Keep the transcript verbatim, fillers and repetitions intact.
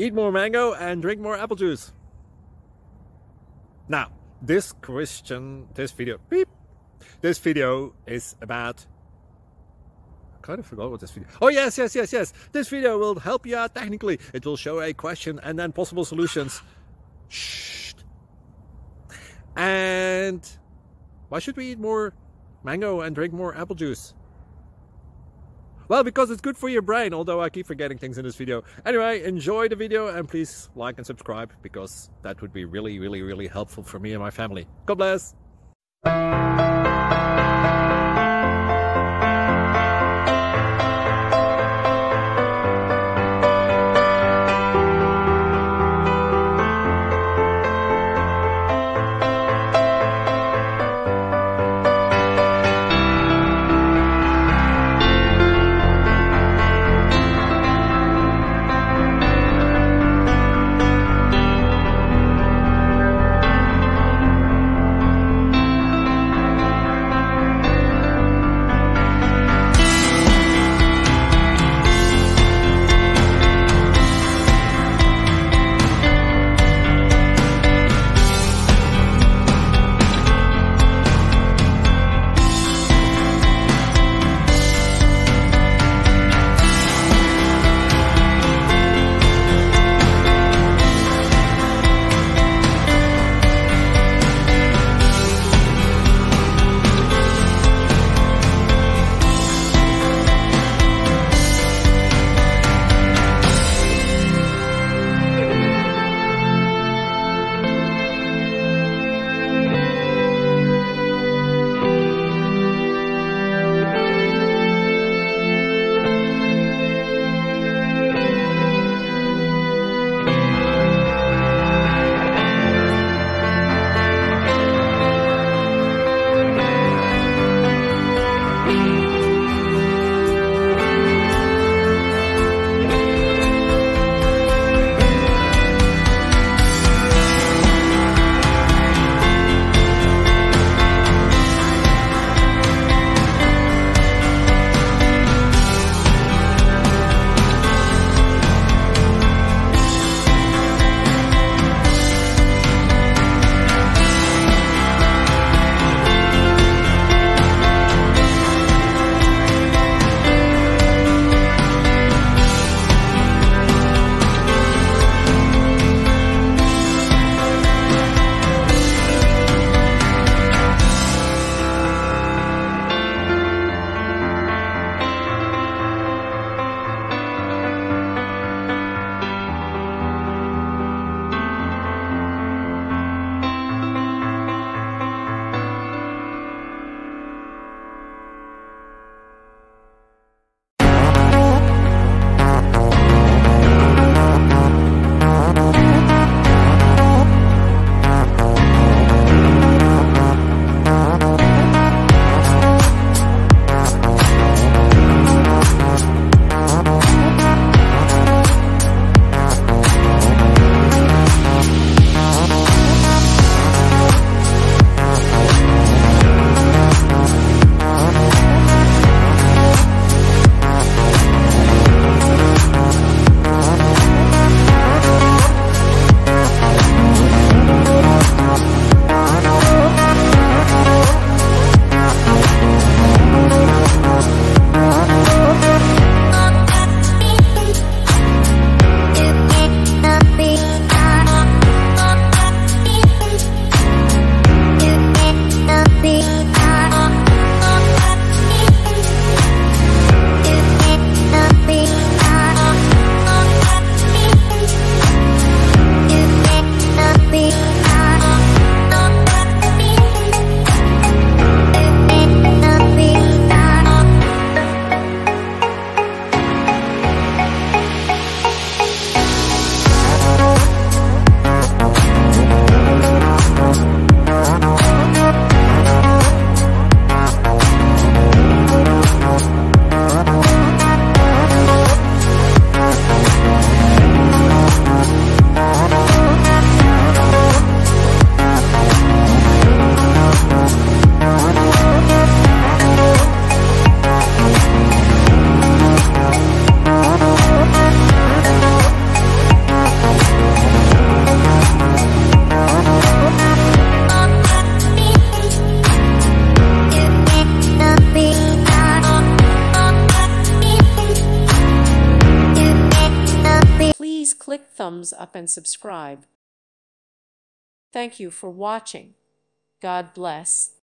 Eat more mango and drink more apple juice. Now, this question, this video, beep, this video is about, I kind of forgot what this video, oh yes, yes, yes, yes. This video will help you out technically. It will show a question and then possible solutions. Shh. And why should we eat more mango and drink more apple juice? Well, because it's good for your brain, although I keep forgetting things in this video. Anyway, enjoy the video and please like and subscribe, because that would be really, really, really helpful for me and my family. God bless! please click thumbs up and subscribe. Thank you for watching. God bless.